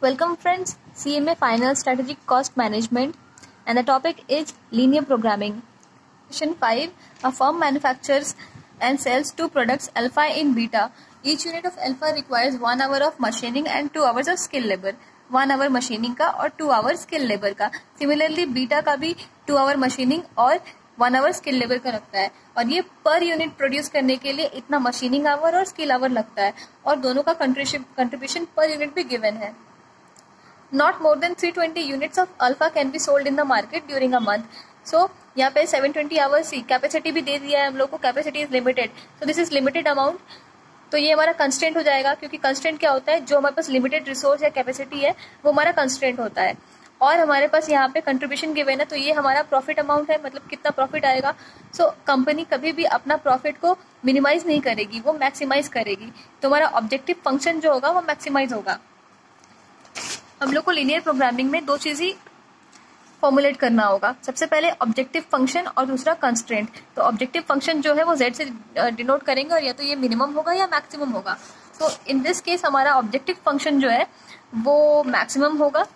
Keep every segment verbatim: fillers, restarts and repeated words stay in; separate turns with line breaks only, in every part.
Welcome friends, C M A Final Strategic Cost Management, and the topic is linear programming. Question five. A firm manufactures and sells two products, alpha and beta. Each unit of alpha requires one hour of machining and two hours of skill labor. One hour machining का और two hour skill labor का. Similarly beta का भी two hour machining और one hour skill labour का लगता है, और ये पर यूनिट प्रोड्यूस करने के लिए इतना मशीनिंग आवर और स्किल आवर लगता है, और दोनों का कंट्रीब्यूशन पर यूनिट भी गिवन है. Not more than three twenty units of alpha can be sold in the market during a month. So यहाँ पे सेवन ट्वेंटी आवर्स ही कैपेसिटी भी दे दिया है हम लोग को. Capacity is limited, so this is limited amount. तो ये हमारा कंस्टेंट हो जाएगा, क्योंकि कंस्टेंट क्या होता है, जो हमारे पास लिमिटेड रिसोर्स या कैपेसिटी है वो हमारा कंस्टेंट होता है. और हमारे पास यहाँ पे कंट्रीब्यूशन गिवन है, तो ये हमारा प्रॉफिट अमाउंट है, मतलब कितना प्रॉफिट आएगा. सो so, कंपनी कभी भी अपना प्रॉफिट को मिनिमाइज नहीं करेगी, वो मैक्सिमाइज करेगी. तो हमारा ऑब्जेक्टिव फंक्शन जो होगा वो मैक्सिमाइज होगा. हम लोग को लीनियर प्रोग्रामिंग में दो चीज ही फॉर्मुलेट करना होगा. सबसे पहले ऑब्जेक्टिव फंक्शन और दूसरा कंस्ट्रेंट. तो ऑब्जेक्टिव फंक्शन जो है वो जेड से डिनोट करेंगे, और या तो ये मिनिमम होगा या मैक्सिमम होगा. तो इन दिस केस हमारा ऑब्जेक्टिव फंक्शन जो है वो मैक्सिमम होगा.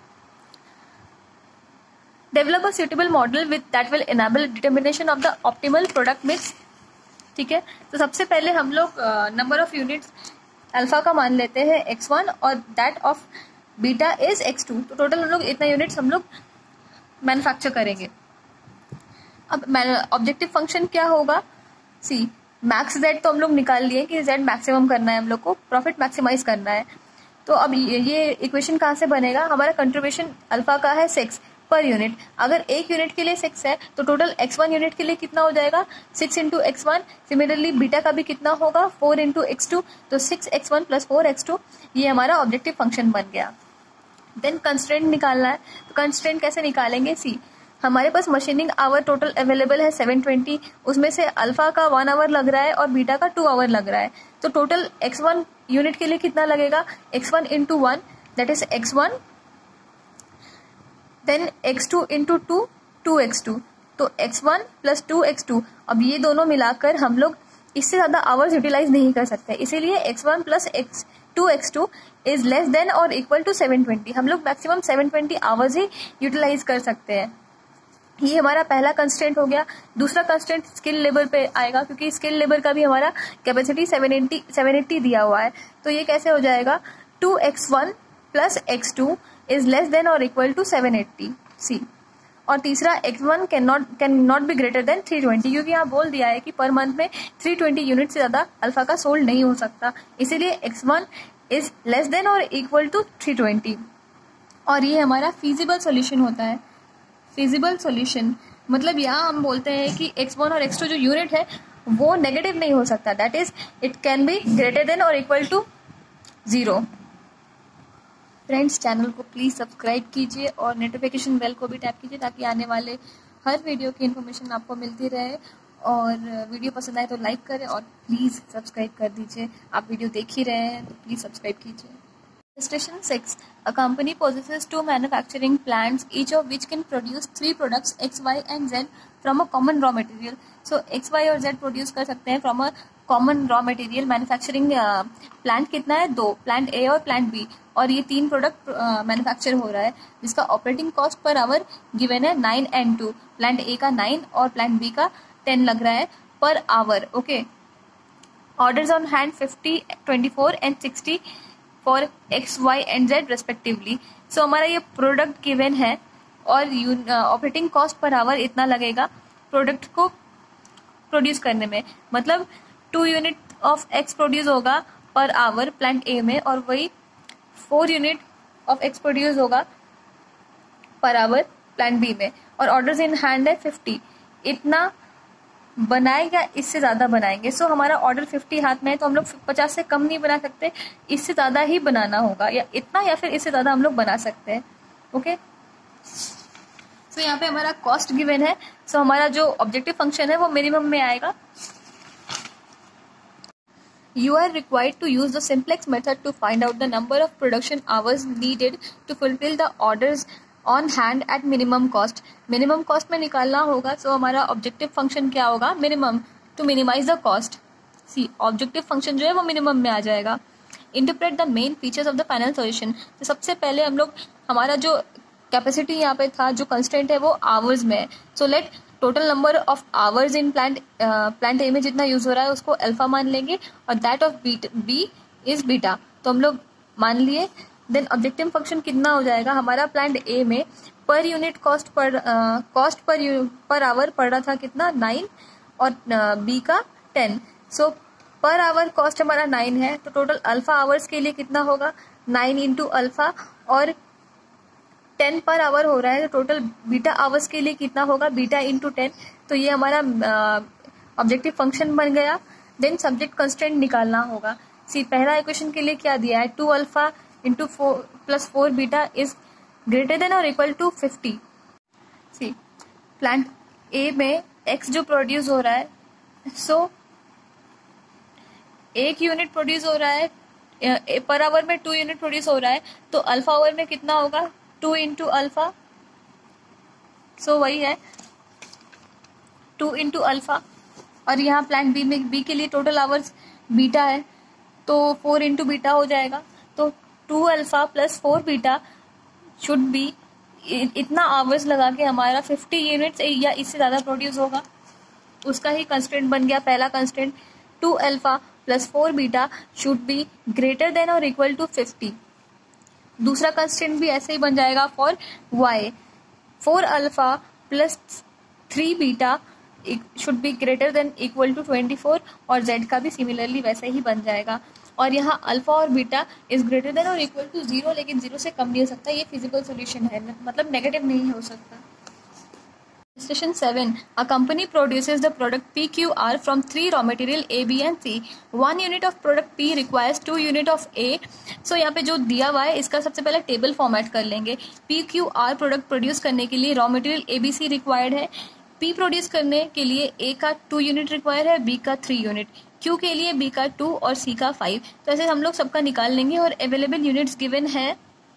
Develop a suitable model with that will enable determination of the optimal product mix. ठीक है, तो सबसे पहले हम लोग नंबर ऑफ यूनिट्स अल्फा का मान लेते हैं एक्स वन और that of beta is x two. तो टोटल हम लोग इतना यूनिट्स हम लोग मैन्युफैक्चर करेंगे. अब ऑब्जेक्टिव फंक्शन क्या होगा, सी मैक्स जेड तो हम लोग निकाल लिए कि जेड मैक्सिमम करना है, हम लोग को प्रॉफिट मैक्सिमाइज करना है. तो अब ये इक्वेशन कहाँ से बनेगा, हमारा कंट्रीब्यूशन अल्फा का है सिक्स पर यूनिट. अगर एक यूनिट के लिए सिक्स है तो टोटल एक्स वन यूनिट के लिए कितना हो जाएगा, six into x one. Similarly beta का भी कितना होगा, फोर इंटू एक्स टू. तो six x one plus four x two, ये हमारा ऑब्जेक्टिव फंक्शन बन गया. देन कंस्ट्रेंट निकालना है. तो कंस्ट्रेंट कैसे निकालेंगे, सी हमारे पास मशीनिंग आवर टोटल अवेलेबल है सेवन ट्वेंटी, उसमें से अल्फा का वन आवर लग रहा है और बीटा का टू आवर लग रहा है. तो टोटल एक्स वन यूनिट के लिए कितना लगेगा, x one into one that is x one, then x two into two, two x two. तो x one plus two x two. अब ये दोनों मिलाकर हम लोग इससे ज्यादा आवर्स यूटिलाइज नहीं कर सकते, इसीलिए x one plus x two x two is less than और इक्वल टू सेवन ट्वेंटी. हम लोग मैक्सिमम सेवन ट्वेंटी आवर्स ही यूटिलाइज कर सकते हैं. ये हमारा पहला कंस्टेंट हो गया. दूसरा कंस्टेंट स्किल लेबर पे आएगा, क्योंकि स्किल लेबर का भी हमारा capacity seven eighty seven eighty दिया हुआ है. तो ये कैसे हो जाएगा, two x one plus x two is less than or equal to seven eighty. See और तीसरा x one can not can not be greater than three twenty, क्योंकि यहाँ बोल दिया है कि पर मंथ में थ्री ट्वेंटी यूनिट से ज्यादा अल्फा का सोल्ड नहीं हो सकता, इसीलिए x one is less than और इक्वल टू थ्री ट्वेंटी. और ये हमारा फिजिबल सॉल्यूशन होता है. फिजिबल सॉल्यूशन मतलब यहाँ हम बोलते हैं कि एक्स वन और एक्स टू जो यूनिट है वो नेगेटिव नहीं हो सकता, that is it can be greater than और equal to zero. Friends, channel को प्लीज़ सब्सक्राइब कीजिए और नोटिफिकेशन बेल को भी टैप कीजिए, ताकि आने वाले हर वीडियो की इन्फॉर्मेशन आपको मिलती रहे. और वीडियो पसंद आए तो लाइक करें और प्लीज़ सब्सक्राइब कर दीजिए. आप वीडियो देख ही रहे हैं तो प्लीज़ सब्सक्राइब कीजिए. Illustration six. A company possesses two manufacturing plants, each of which can produce three products X, Y and Z from a common raw material. So X, Y और Z produce कर सकते हैं from a common raw material. Manufacturing plant कितना है, दो, plant A और plant B, और ये तीन प्रोडक्ट मैन्युफैक्चर हो रहा है, जिसका operating cost per hour given है nine and two. Plant A का नाइन और प्लांट B का टेन लग रहा है per hour. Okay, orders on hand fifty, twenty four and sixty for X Y and Z respectively. So हमारा ये product given है और ऑपरेटिंग कॉस्ट पर आवर इतना लगेगा प्रोडक्ट को प्रोड्यूस करने में. मतलब two unit of X produce होगा पर आवर प्लांट ए में, और वही four unit of X produce होगा पर आवर प्लांट बी में. और ऑर्डर्स इन हैंड है फिफ्टी. इतना बनाए या इससे ज्यादा बनाएंगे. सो so, हमारा ऑर्डर फिफ्टी हाथ में है, तो हम लोग पचास से कम नहीं बना सकते, इससे ज्यादा ही बनाना होगा, या इतना या फिर इससे ज्यादा हम लोग बना सकते हैं. ओके, सो यहाँ पे हमारा कॉस्ट गिवन है. सो so, हमारा जो ऑब्जेक्टिव फंक्शन है वो मिनिमम में आएगा. You are required to use the simplex method to find out the number of production hours needed to fulfill the orders on hand at minimum cost. Minimum cost में निकालना होगा. So so, हमारा objective function क्या होगा, minimum, to minimise the cost. See objective function जो है वो minimum में आ जाएगा. Interpret the main features of the final solution. तो सबसे पहले हम लोग हमारा जो कैपेसिटी यहाँ पे था, जो कंस्टेंट है वो आवर्स में है। So let total number of hours in plant plant A में जितना यूज हो रहा है उसको अल्फा मान लेंगे और that of B B is beta, तो हम लोग मान लिए। देन ऑब्जेक्टिव फंक्शन कितना हो जाएगा, हमारा प्लांट ए में per unit cost per cost per per hour पड़ रहा था कितना, नाइन, और बी uh, का ten. So per hour cost हमारा नाइन है, तो टोटल अल्फा आवर्स के लिए कितना होगा, नाइन इंटू अल्फा, और टेन पर आवर हो रहा है, तो टोटल बीटा आवर्स के लिए कितना होगा, बीटा इंटू टेन। तो ये हमारा ऑब्जेक्टिव uh, फंक्शन बन गया। देन सब्जेक्ट कंस्टेंट निकालना होगा। सी पहला इक्वेशन के लिए क्या दिया है, two alpha into four plus four beta is greater than और equal to fifty. See plant A में एक्स जो प्रोड्यूस हो रहा है, सो so, एक यूनिट प्रोड्यूस हो रहा है पर आवर में, टू यूनिट प्रोड्यूस हो रहा है, तो अल्फा आवर में कितना होगा, टू इंटू अल्फा। सो वही है टू इंटू अल्फा, और यहाँ प्लांट बी में बी के लिए टोटल आवर्स बीटा है, तो फोर इंटू बीटा हो जाएगा। तो two alpha plus four beta should be, इतना आवर्स लगा के हमारा फिफ्टी यूनिट्स या इससे ज़्यादा प्रोड्यूस होगा, उसका ही कंस्टेंट बन गया पहला constant. Two alpha plus four beta should be greater than और इक्वल टू फिफ्टी। दूसरा कंस्टेंट भी ऐसे ही बन जाएगा for Y, four alpha plus three beta should be greater than equal to twenty four, और जेड का भी सिमिलरली वैसे ही बन जाएगा। और यहाँ अल्फा और बीटा इज ग्रेटर देन और इक्वल टू जीरो, लेकिन जीरो से कम नहीं हो सकता, ये फिजिकल सोल्यूशन है, मतलब नेगेटिव नहीं हो सकता। Question seven. A company produces the product P Q R from three raw material A, B and C. One unit of product P requires two unit of A. So यहाँ पे जो दिया हुआ है इसका सबसे पहले टेबल फॉर्मेट कर लेंगे। P Q R product produce करने के लिए raw material A B C required है। P प्रोड्यूस करने के लिए A का टू यूनिट रिक्वायर्ड है, B का थ्री यूनिट, Q के लिए B का टू और C का फाइव। तो ऐसे हम लोग सबका निकाल लेंगे और अवेलेबल यूनिट्स गिवन है।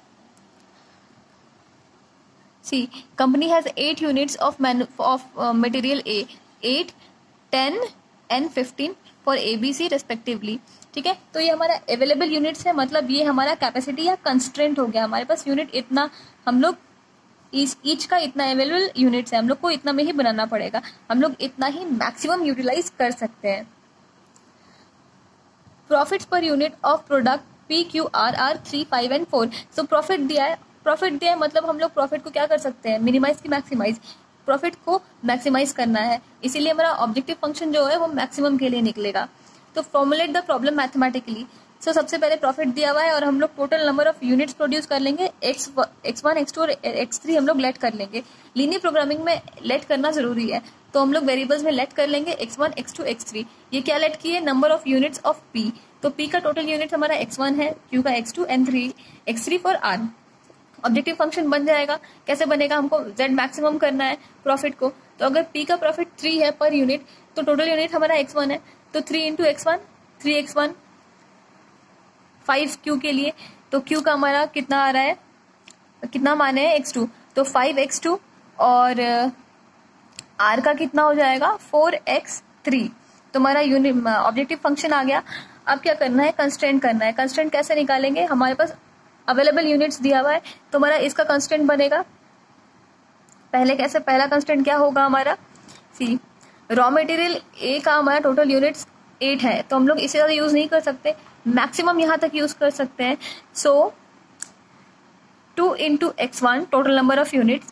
See, company has eight units of man of uh, material A, eight, ten and fifteen for A B C respectively. ठीक है, तो ये हमारा अवेलेबल यूनिट्स है, मतलब ये हमारा कैपेसिटी या कंस्ट्रेंट हो गया। हमारे पास यूनिट इतना, हम लोग इस ईच का इतना अवेलेबल यूनिट्स है, हम लोग को इतना में ही बनाना पड़ेगा, हम लोग इतना ही मैक्सिमम यूटिलाइज कर सकते हैं। Profits per unit of product P Q R R three five and four. So profit दिया है, प्रॉफिट दिया है मतलब हम लोग प्रॉफिट को क्या कर सकते हैं, मिनिमाइज की मैक्सिमाइज, प्रॉफिट को मैक्सिमाइज करना है, इसीलिए हमारा ऑब्जेक्टिव फंक्शन जो है वो मैक्सिमम के लिए निकलेगा। तो formulate the problem mathematically. So सबसे पहले प्रॉफिट दिया हुआ है और हम लोग total number of units produce कर लेंगे, x x one x two और एक्स थ्री हम लोग लेट कर लेंगे। लीनियर प्रोग्रामिंग में लेट करना जरूरी है, तो हम लोग वेरिएबल्स में लेट कर लेंगे x one x two x three. ये क्या लेट किए, number of units of P, तो पी का टोटल यूनिट हमारा एक्स वन है, क्यू का x two and three x three for R. Objective function बन जाएगा, कैसे बनेगा, हमको z मैक्सिमम करना है प्रॉफिट को, तो अगर p का प्रॉफिट थ्री है पर यूनिट, तो टोटल यूनिट हमारा एक्स वन है, तो three into x one, three x one, five q के लिए, तो q का हमारा कितना आ रहा है, कितना माने है एक्स टू, तो फाइव एक्स टू और r का कितना हो जाएगा फोर एक्स थ्री। तो हमारा यूनिट ऑब्जेक्टिव फंक्शन आ गया। अब क्या करना है, कंस्ट्रेंट करना है। कंस्ट्रेंट कैसे निकालेंगे, हमारे पास अवेलेबल यूनिट्स दिया हुआ है, तो हमारा इसका कंस्टेंट बनेगा। पहले कैसे, पहला कंस्टेंट क्या होगा हमारा, सी रॉ मटेरियल ए का हमारा टोटल यूनिट्स एट है, तो हम लोग इससे ज्यादा यूज नहीं कर सकते, मैक्सिमम यहाँ तक यूज कर सकते हैं। So two into x one total number of units,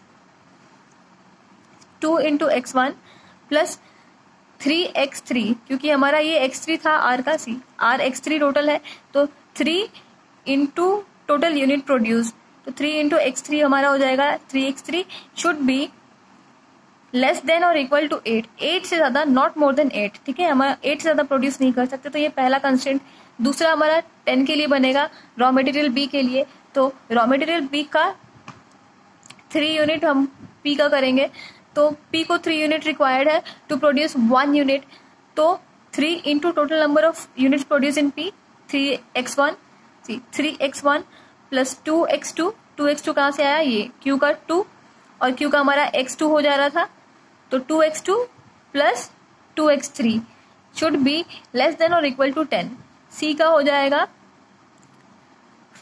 two into x one plus three x three, क्योंकि हमारा ये एक्स थ्री था आर का, C R x three total है, तो three into total unit produce, तो थ्री इंटू एक्स थ्री हमारा हो जाएगा three x three should be less than और इक्वल टू एट, एट से ज्यादा, नॉट मोर देन एट। ठीक है, हमारा एट से ज्यादा प्रोड्यूस नहीं कर सकते, तो ये पहला कंस्टेंट। दूसरा हमारा टेन के लिए बनेगा, रॉ मटेरियल बी के लिए, तो रॉ मटेरियल बी का थ्री यूनिट हम पी का करेंगे, तो पी को थ्री यूनिट रिक्वायर्ड है टू प्रोड्यूस वन यूनिट, तो three into total number of units produce in P, three x one, three x one plus two x two, two x two कहाँ से आया, ये क्यू का two, और Q का हमारा एक्स टू हो जा रहा था, तो two x two plus two x three should be less than और इक्वल टू टेन। सी का हो जाएगा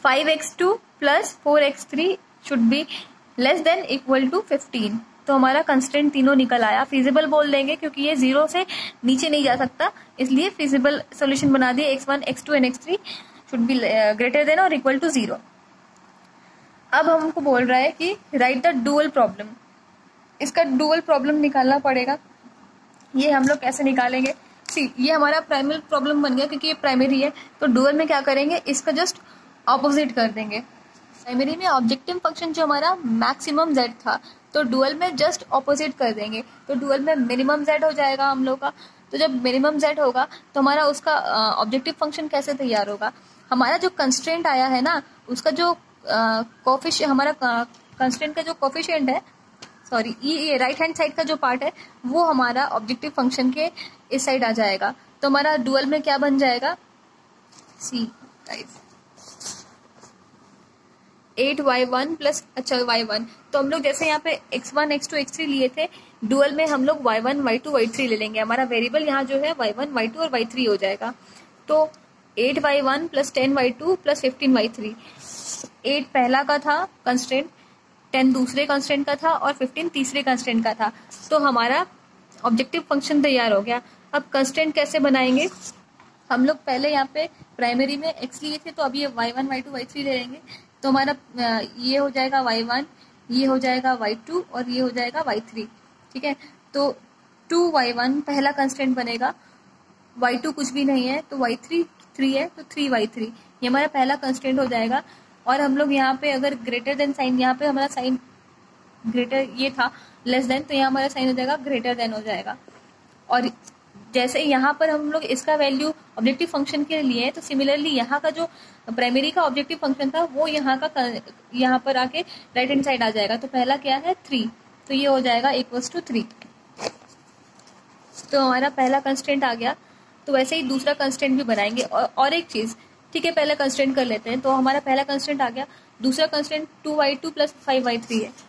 five x two plus four x three should be less than equal to fifteen. तो हमारा कंस्ट्रेंट तीनों निकल आया। फिजिबल बोल देंगे क्योंकि ये जीरो से नीचे नहीं जा सकता, इसलिए फिजिबल सॉल्यूशन बना दिए। X one x two and x three should be greater than और इक्वल टू जीरो। अब हमको बोल रहा है कि राइट द डुअल प्रॉब्लम। इसका डुअल प्रॉब्लम निकालना पड़ेगा। ये हम लोग कैसे निकालेंगे? सी, ये हमारा प्राइमरी प्रॉब्लम बन गया क्योंकि ये प्राइमरी है। तो डुअल में क्या करेंगे, इसका जस्ट ऑपोजिट कर देंगे। प्राइमरी में ऑब्जेक्टिव फंक्शन जो हमारा मैक्सिमम जेड था, तो डुअल में जस्ट ऑपोजिट कर देंगे। तो डुअल में मिनिमम जेड हो जाएगा हम लोग का। तो जब मिनिमम जेड होगा तो हमारा उसका ऑब्जेक्टिव फंक्शन कैसे तैयार होगा? हमारा जो कंस्ट्रेंट आया है ना, उसका जो कोफिशिएंट, हमारा कंस्ट्रेंट का जो कोफिशिएंट है, सॉरी ये राइट हैंड साइड का जो पार्ट है, वो हमारा ऑब्जेक्टिव फंक्शन के इस साइड आ जाएगा। तो हमारा डुअल में क्या बन जाएगा? See guys eight y one plus, अच्छा वाई वन। तो हम लोग जैसे यहाँ पे x one x two x three लिए थे, डुअल में हम लोग y one y two y three ले लेंगे। हमारा वेरिएबल यहाँ जो है वाई वन वाई टू और वाई थ्री हो जाएगा। तो eight y one plus ten y two plus fifteen y three. Eight पहला का था कंस्ट्रेंट, टेन दूसरे कंस्ट्रेंट का था और फिफ्टीन तीसरे कंस्ट्रेंट का था। तो हमारा ऑब्जेक्टिव फंक्शन तैयार हो गया। अब कंस्ट्रेंट कैसे बनाएंगे? हम लोग पहले यहाँ पे प्राइमरी में एक्स लिए थे, तो अब ये y one y two y three ले लेंगे। तो हमारा ये हो जाएगा वाई वन, ये हो जाएगा वाई टू और ये हो जाएगा वाई थ्री। ठीक है, तो टू वाई वन पहला कंस्ट्रेंट बनेगा, वाई टू कुछ भी नहीं है तो वाई थ्री थ्री है तो थ्री वाई थ्री, ये हमारा पहला कंस्ट्रेंट हो जाएगा। और हम लोग यहाँ पे अगर ग्रेटर देन साइन, यहाँ पे हमारा साइन ग्रेटर ये था लेस देन, तो यहाँ हमारा साइन हो जाएगा ग्रेटर देन हो जाएगा। और जैसे यहाँ पर हम लोग इसका वैल्यू ऑब्जेक्टिव फंक्शन के लिए है, तो सिमिलरली यहाँ का जो प्राइमरी का ऑब्जेक्टिव फंक्शन था वो यहाँ का यहाँ पर आके राइट हैंड साइड आ जाएगा। तो पहला क्या है? थ्री, तो ये हो जाएगा इक्वल्स टू थ्री। तो हमारा पहला कंस्ट्रेंट आ गया। तो वैसे ही दूसरा कंस्ट्रेंट भी बनाएंगे। और, और एक चीज, ठीक है, पहला कंस्ट्रेंट कर लेते हैं। तो हमारा पहला कंस्ट्रेंट आ गया, दूसरा constraint two y two plus five y three है।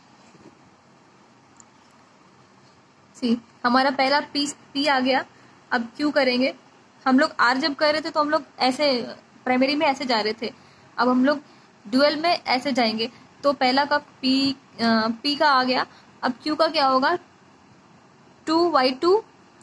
सी, हमारा पहला पी पी आ गया। अब क्यू करेंगे। हम लोग आर जब कर रहे थे तो हम लोग ऐसे प्राइमरी में ऐसे जा रहे थे, अब हम लोग डुअल में ऐसे जाएंगे। तो पहला का पी पी का आ गया। अब क्यू का क्या होगा? टू वाई टू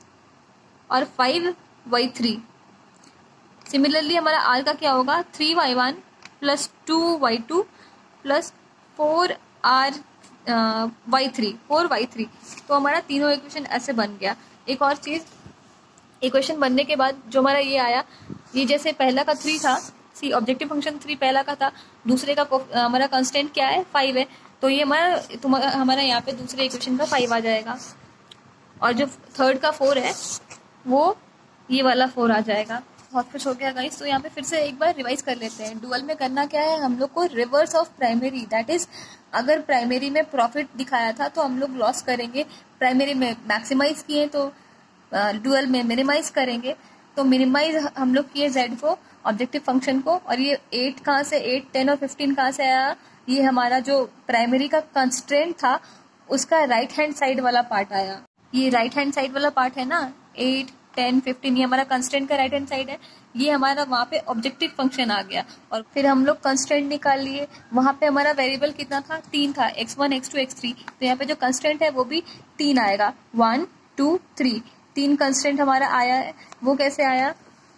और फाइव वाई थ्री। सिमिलरली हमारा आर का क्या होगा? Three y one plus two y two plus four or y three, four y three. तो हमारा तीनों इक्वेशन ऐसे बन गया। एक और चीज, इक्वेशन बनने के बाद जो हमारा ये आया, ये जैसे पहला का थ्री था, सी ऑब्जेक्टिव फंक्शन थ्री पहला का था, दूसरे का हमारा कंस्टेंट क्या है? फाइव है। तो ये हमारा तुम्हारा हमारा यहाँ पे दूसरे इक्वेशन का फाइव आ जाएगा। और जो थर्ड का फोर है वो ये वाला फोर आ जाएगा। बहुत कुछ हो गया गाइस। तो यहाँ पे फिर से एक बार रिवाइज कर लेते हैं। डुअल में करना क्या है? हम लोग को reverse of primary, that is अगर प्राइमरी में प्रॉफिट दिखाया था तो हम लोग लॉस करेंगे, प्राइमरी में मैक्सिमाइज किए तो डुअल में मिनिमाइज करेंगे। तो मिनिमाइज हम लोग किए जेड को, ऑब्जेक्टिव फंक्शन को। और ये एट कहाँ से, एट टेन और फिफ्टीन कहाँ से आया? ये हमारा जो प्राइमरी का कंस्ट्रेंट था उसका राइट हैंड साइड वाला पार्ट आया। ये राइट हैंड साइड वाला पार्ट है ना, एट टेन फिफ्टीन, ये हमारा कंस्ट्रेंट का राइट हैंड साइड है। ये हमारा वहाँ पे ऑब्जेक्टिव फंक्शन आ गया। और फिर हम लोग कंस्ट्रेंट निकाल लिए। वहाँ पे हमारा वेरिएबल कितना था? तीन था, x one x two x three. तो यहाँ पे जो कंस्ट्रेंट है वो भी तीन आएगा, वन टू थ्री, तीन कंस्ट्रेंट हमारा आया है। वो कैसे आया?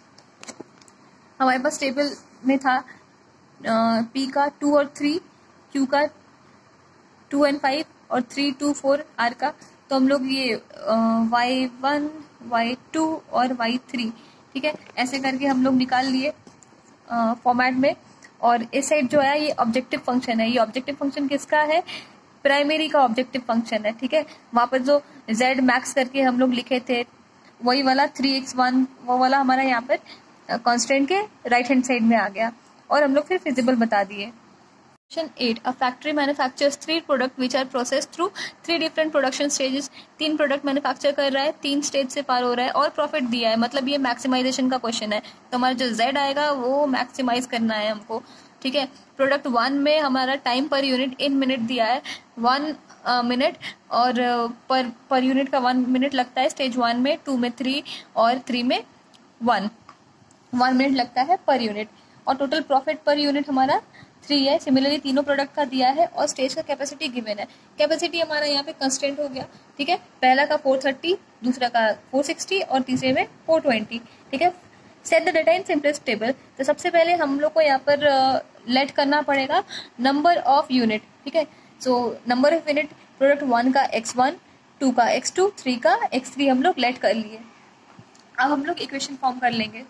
हमारे पास टेबल में था पी का टू और थ्री, क्यू का टू एंड फाइव और थ्री टू फोर आर का। तो हम लोग ये वाई वन वाई टू और वाई थ्री, ठीक है, ऐसे करके हम लोग निकाल लिए फॉर्मेट में। और इस साइड जो है ये ऑब्जेक्टिव फंक्शन है। ये ऑब्जेक्टिव फंक्शन किसका है? प्राइमरी का ऑब्जेक्टिव फंक्शन है। ठीक है, वहां पर जो जेड मैक्स करके हम लोग लिखे थे वही वाला थ्री एक्स वन, वो वाला हमारा यहाँ पर कॉन्स्टेंट के राइट हैंड साइड में आ गया। और हम लोग फिर फिजिबल बता दिए। Question eight. A factory manufactures three products which are processed through three different production stages. तीन प्रोडक्ट मैन्युफैक्चर कर रहा है, तीन स्टेज से पार हो रहा है और प्रॉफिट दिया है। मतलब ये मैक्सिमाइजेशन का क्वेश्चन है। तो हमारा जो Z आएगा वो मैक्सिमाइज करना है हमको। ठीक है, प्रोडक्ट वन में हमारा time per unit in minute दिया है, वन मिनट और पर पर यूनिट का वन मिनट लगता है स्टेज वन में, टू में थ्री और थ्री में वन वन मिनट लगता है पर यूनिट। और टोटल प्रॉफिट पर यूनिट हमारा थ्री है। सिमिलरली तीनों प्रोडक्ट का दिया है और स्टेज का कैपेसिटी गिवन है। कैपेसिटी हमारा यहाँ पे कंस्टेंट हो गया, ठीक है। पहला का फोर थर्टी, दूसरा का फोर सिक्सटी और तीसरे में फोर ट्वेंटी, ठीक है। Set the data in simplest table. तो सबसे पहले हम लोग को यहाँ पर लेट uh, करना पड़ेगा नंबर ऑफ यूनिट, ठीक है। So number of unit product one का एक्स वन, टू का एक्स टू, थ्री का एक्स थ्री हम लोग लेट कर लिए। अब हम लोग इक्वेशन फॉर्म कर लेंगे।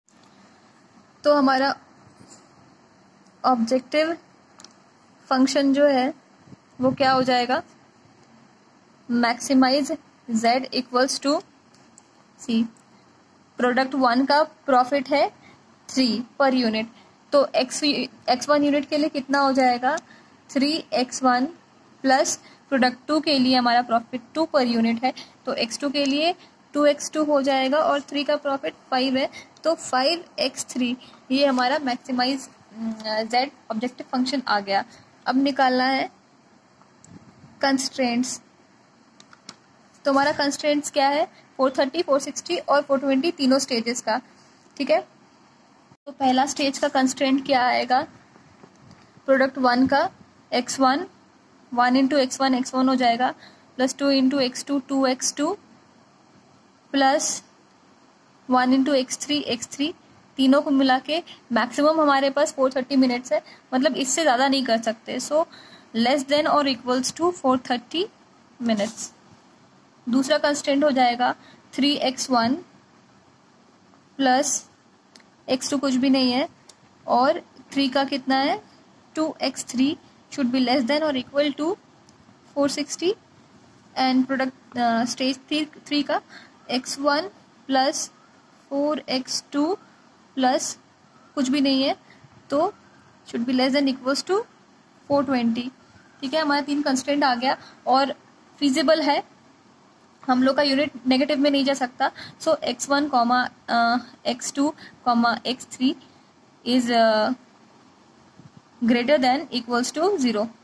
तो हमारा ऑब्जेक्टिव फंक्शन जो है वो क्या हो जाएगा, maximize z equals to C. Product one का प्रॉफिट है थ्री पर यूनिट, तो एक्स एक्स वन यूनिट के लिए कितना हो जाएगा, three x one plus product two के लिए हमारा प्रॉफिट टू पर यूनिट है, तो एक्स टू के लिए टू एक्स टू हो जाएगा और थ्री का प्रॉफिट फाइव है, तो फाइव एक्स थ्री ये हमारा मैक्सिमाइज z ऑब्जेक्टिव फंक्शन आ गया। अब निकालना है कंस्ट्रेंट्स। तो हमारा कंस्ट्रेंट्स क्या है, फोर थर्टी, फोर सिक्सटी और फोर ट्वेंटी तीनों स्टेजेस का, ठीक है। तो पहला स्टेज का कंस्ट्रेंट क्या आएगा, प्रोडक्ट वन का x one, one into x one x one हो जाएगा, plus two into x two two x two, plus one into x three x three, तीनों को मिला के मैक्सिमम हमारे पास फोर थर्टी मिनट्स है, मतलब इससे ज़्यादा नहीं कर सकते। सो लेस देन और equals to four thirty minutes. दूसरा कंस्टेंट हो जाएगा three x one plus x two कुछ भी नहीं है, और थ्री का कितना है two x three should be less than और equal to four sixty. And product stage three three का x one plus four x two plus कुछ भी नहीं है, तो should be less than equals to four twenty, ठीक है। हमारा तीन कंस्टेंट आ गया और फिजिबल है, हम लोग का यूनिट नेगेटिव में नहीं जा सकता। So x one comma x two comma x three is greater than equals to zero.